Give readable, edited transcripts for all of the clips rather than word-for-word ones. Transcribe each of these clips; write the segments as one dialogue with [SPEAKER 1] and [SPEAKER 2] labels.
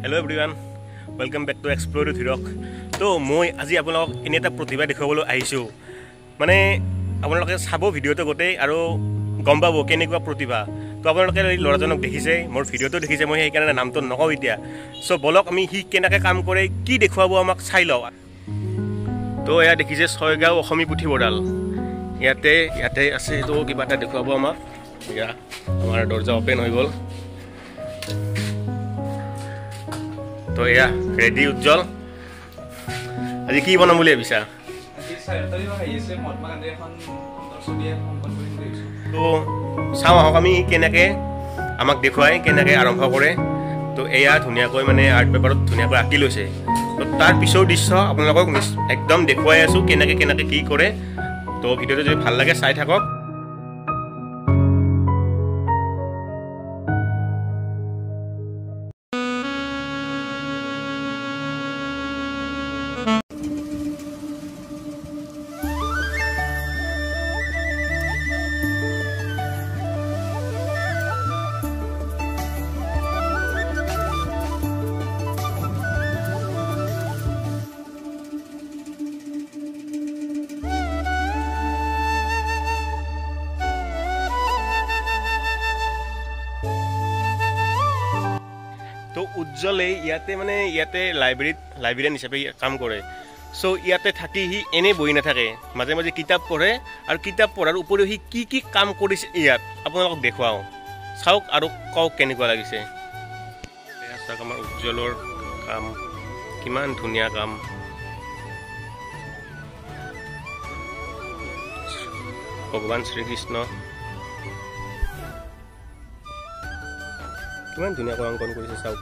[SPEAKER 1] Hello everyone, welcome back to Explore with Hirok. তো মই আজি আপোনালোকক এনে এটা প্ৰতিভা দেখুৱাবলৈ আহিছোঁ মানে আপোনালোকে চাব ভিডিঅ'টো গোটেই আৰু গম পাব কেনেকুৱা প্ৰতিভা তো আপোনালোকে ল'ৰাজনক দেখিছে মোৰ ভিডিঅ'টো দেখিছে মই সেইকাৰণে নামটো নকওঁ এতিয়া চ' বলক আমি সি কেনেকৈ কাম কৰে কি দেখুৱাব আমাক চাই লওঁ তো এয়া দেখিছে ছয়গাঁও অসমী পুথিভঁৰাল ইয়াতে আছে তো কিবা এটা দেখুৱাব আমাক এয়া আমাৰ দৰ্জা অপেন হৈ গ'ল তো এয়া ৰেডি উজ্জ্বল আজি কি বনাম বুলি ভাবিছা তো চাওঁ আহক আমি কেনেকৈ আমাক দেখুৱাই কেনেকৈ আৰম্ভ কৰে তো এয়া ধুনীয়াকৈ মানে আৰ্ট পেপাৰত ধুনীয়াকৈ আঁকি লৈছে তো তাৰ পিছৰ দৃশ্য আপোনালোকক একদম দেখুৱাই আছোঁ কেনেকৈ কি কৰে তো ভিডিঅ'টো যদি ভাল লাগে চাই থাকক তো উজ্জ্বলে ইয়াতে লাইব্ৰেৰিয়ান হিচাপে কাম কৰে চ' ইয়াতে থাকি সি এনেই বহি নাথাকে মাজে মাজে কিতাপ পঢ়ে আৰু কিতাপ পঢ়াৰ উপৰিও সি কি কাম কৰিছে ইয়াত আপোনালোকক দেখুৱাওঁ চাওক আৰু কওক কেনেকুৱা লাগিছে চাওক আমাৰ উজ্জ্বলৰ কাম কিমান ধুনীয়া কাম ভগৱান শ্ৰীকৃষ্ণ কিমান ধুনীয়াকৈ অংকন কৰিছে চাওক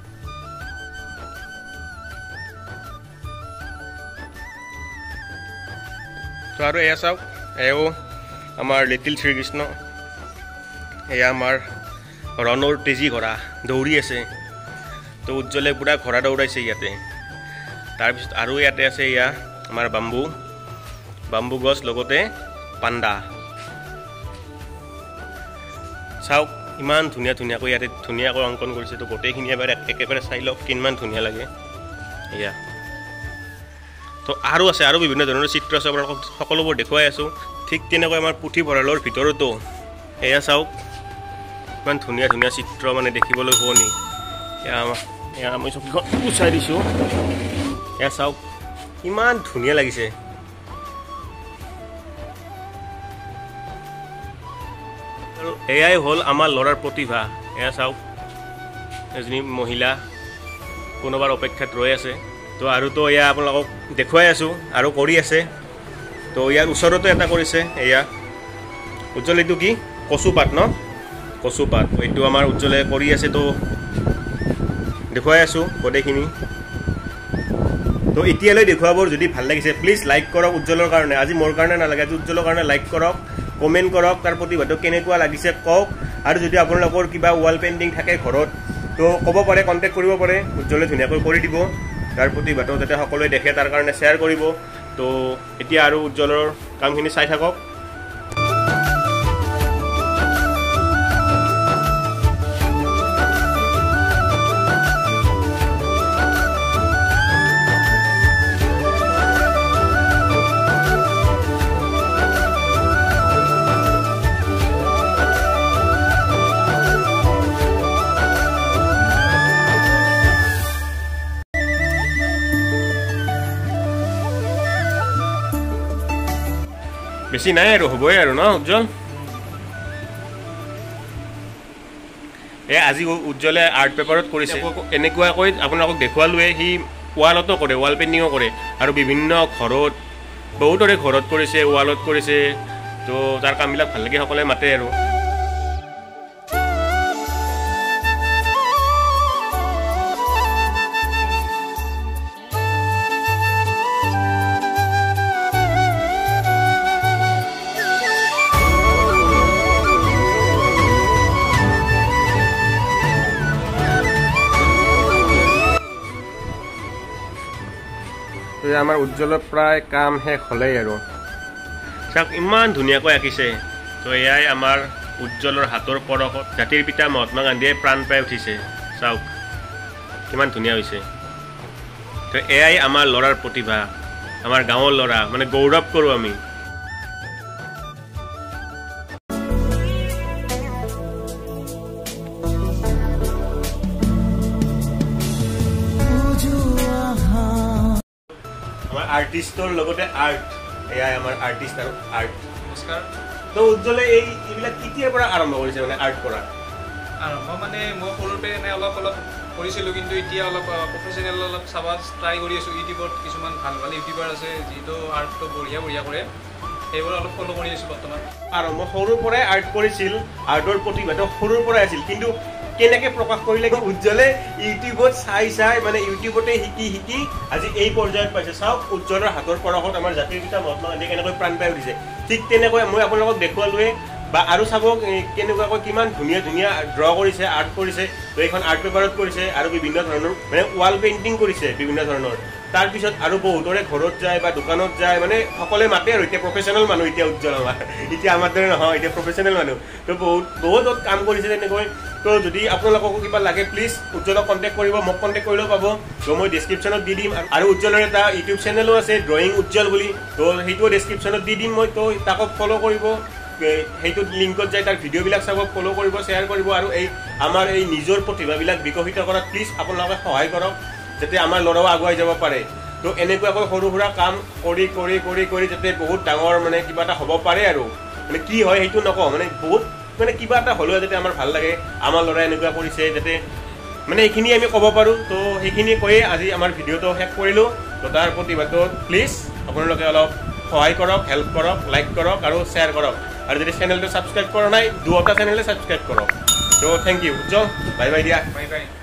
[SPEAKER 1] তো আৰু এয়া চাওক এয়াও আমাৰ লিটিল শ্ৰীকৃষ্ণ এয়া আমাৰ ৰণৰ তেজী ঘোঁৰা দৌৰি আছে তো উজ্জ্বলে পুৰা ঘোঁৰা দৌৰাইছে ইয়াতে তাৰপিছত আৰু ইয়াতে আছে এয়া আমাৰ বাম্বু গছ লগতে পাণ্ডা চাওক ইমান ধুনীয়াকৈ ইয়াতে ধুনীয়াকৈ অংকন কৰিছে তো গোটেইখিনি একেবাৰে চাই লওক কিমান ধুনীয়া লাগে এয়া তো আৰু আছে আৰু বিভিন্ন ধৰণৰ চিত্ৰ আছে আপোনালোকক সকলোবোৰ দেখুৱাই আছোঁ ঠিক তেনেকৈ আমাৰ পুথিভঁৰালৰ ভিতৰতো এয়া চাওক ইমান ধুনীয়া চিত্ৰ মানে দেখিবলৈ শুৱনি এয়া মই চকীখন গুচাই দিছোঁ এয়া চাওক ইমান ধুনীয়া লাগিছে আৰু এয়াই হ'ল আমাৰ ল'ৰাৰ প্ৰতিভা এয়া চাওক এজনী মহিলা কোনোবাৰ অপেক্ষাত ৰৈ আছে তো আৰুতো এয়া আপোনালোকক দেখুৱাই আছোঁ আৰু কৰি আছে তো ইয়াৰ ওচৰতো এটা কৰিছে এয়া উজ্জ্বল এইটো কি কচুপাত কচুপাত এইটো আমাৰ উজ্জ্বলে কৰি আছে তো দেখুৱাই আছোঁ গোটেইখিনি তো এতিয়ালৈ দেখুৱাবোৰ যদি ভাল লাগিছে প্লিজ লাইক কৰক উজ্জ্বলৰ কাৰণে আজি মোৰ কাৰণে নালাগে আজি উজ্জ্বলৰ কাৰণে লাইক কৰক কমেণ্ট কৰক তাৰ প্ৰতিভাটো কেনেকুৱা লাগিছে কওক আৰু যদি আপোনালোকৰ কিবা ৱাল পেইণ্টিং থাকে ঘৰত তো ক'ব পাৰে কণ্টেক্ট কৰিব পাৰে উজ্জ্বলে ধুনীয়াকৈ কৰি দিব তাৰ প্ৰতিভাটো যাতে সকলোৱে দেখে তাৰ কাৰণে শ্বেয়াৰ কৰিব তো এতিয়া আৰু উজ্জ্বলৰ কামখিনি চাই থাকক বেছি নাই আৰু হ'বই আৰু ন উজ্জ্বল আজি উজ্জ্বলে আৰ্ট পেপাৰত কৰিছে এনেকুৱাকৈ আপোনালোকক দেখুৱালোৱে সি ৱালতো কৰে ৱাল পেইণ্টিঙো কৰে আৰু বিভিন্ন ঘৰত বহুতৰে ঘৰত কৰিছে ৱালত কৰিছে তো তাৰ কামবিলাক ভাল লাগে সকলোৱে মাতে আৰু আমাৰ উজ্জ্বলৰ প্ৰায় কাম শেষ হ'লেই আৰু চাওক ইমান ধুনীয়াকৈ আঁকিছে তো এয়াই আমাৰ উজ্জ্বলৰ হাতৰ পৰশত জাতিৰ পিতা মহাত্মা গান্ধীয়ে প্ৰাণ পাই উঠিছে চাওক কিমান ধুনীয়া হৈছে তো এয়াই আমাৰ ল'ৰাৰ প্ৰতিভা আমাৰ গাঁৱৰ ল'ৰা মানে গৌৰৱ কৰোঁ আমি আমাৰ আৰ্টিষ্টৰ লগতে আৰ্ট এয়াই আমাৰ আৰ্টিষ্ট আৰু আৰ্ট
[SPEAKER 2] নমস্কাৰ
[SPEAKER 1] তো উজ্জ্বলে এইবিলাক কেতিয়াৰ পৰা আৰম্ভ কৰিছে মানে আৰ্ট কৰা
[SPEAKER 2] আৰম্ভ মানে মই সৰুতে এনে অলপ কৰিছিলোঁ কিন্তু এতিয়া অলপ প্ৰফেচনেল অলপ চাব ট্ৰাই কৰি আছোঁ ইউটিউবত কিছুমান ভাল ভাল ইউটিউবাৰ আছে যিটো আৰ্টটো বঢ়িয়া কৰে সেইবোৰ অলপ ফ'ল' কৰি আছোঁ বৰ্তমান
[SPEAKER 1] আৰম্ভ সৰুৰ পৰাই আৰ্ট কৰিছিল আৰ্টৰ প্ৰতিভাটো সৰুৰ পৰাই আছিল কিন্তু কেনেকৈ প্ৰকাশ কৰিলে উজ্জ্বলে ইউটিউবত চাই মানে ইউটিউবতে শিকি আজি এই পৰ্যায়ত পাইছে চাওক উজ্জ্বলৰ হাতৰ পৰশত আমাৰ জাতিৰ পিতা মহাত্মা গান্ধী কেনেকৈ প্ৰাণ পাই উঠিছে ঠিক তেনেকৈ মই আপোনালোকক দেখুৱালোৱে বা আৰু চাব কেনেকুৱাকৈ কিমান ধুনীয়া ড্ৰ কৰিছে আৰ্ট কৰিছে তো এইখন আৰ্ট পেপাৰত কৰিছে আৰু বিভিন্ন ধৰণৰ মানে ৱাল পেইণ্টিং কৰিছে বিভিন্ন ধৰণৰ তাৰপিছত আৰু বহুতৰে ঘৰত যায় বা দোকানত যায় মানে সকলোৱে মাতে আৰু এতিয়া প্ৰফেচনেল মানুহ এতিয়া উজ্জ্বল এতিয়া আমাৰ দৰে নহয় এতিয়া প্ৰফেচনেল মানুহ তো বহুত কাম কৰিছে তেনেকৈ তো যদি আপোনালোককো কিবা লাগে প্লিজ উজ্জ্বলক কণ্টেক্ট কৰিব মোক কণ্টেক্ট কৰিলেও পাব তো মই ডেছক্ৰিপশ্যনত দি দিম আৰু উজ্জ্বলৰ এটা ইউটিউব চেনেলো আছে ড্ৰয়িং উজ্জ্বল বুলি তো সেইটোও ডেছক্ৰিপশ্যনত দি দিম মই তো তাকো ফ'ল' কৰিব সেইটোত লিংকত যায় তাৰ ভিডিঅ'বিলাক চাব ফ'ল' কৰিব শ্বেয়াৰ কৰিব আৰু আমাৰ এই নিজৰ প্ৰতিভাবিলাক বিকশিত কৰাত প্লিজ আপোনালোকে সহায় কৰক যাতে আমাৰ ল'ৰাও আগুৱাই যাব পাৰে তো এনেকুৱাকৈ সৰু সুৰা কাম কৰি যাতে বহুত ডাঙৰ মানে কিবা এটা হ'ব পাৰে আৰু মানে কি হয় সেইটো নকওঁ মানে বহুত মানে কিবা এটা হ'লেও যাতে আমাৰ ভাল লাগে আমাৰ ল'ৰাই এনেকুৱা কৰিছে যাতে মানে এইখিনি আমি ক'ব পাৰোঁ তো সেইখিনি কৈয়ে আজি আমাৰ ভিডিঅ'টো শেষ কৰিলোঁ তো তাৰ প্ৰতিভাটো প্লিজ আপোনালোকে অলপ সহায় কৰক হেল্প কৰক লাইক কৰক আৰু শ্বেয়াৰ কৰক আৰু যদি চেনেলটো ছাবস্ক্ৰাইব কৰা নাই দুটা চেনেলে ছাবস্ক্ৰাইব কৰক তো থেংক ইউ উজ্জ্বল বাই বাই দিয়া
[SPEAKER 2] বাই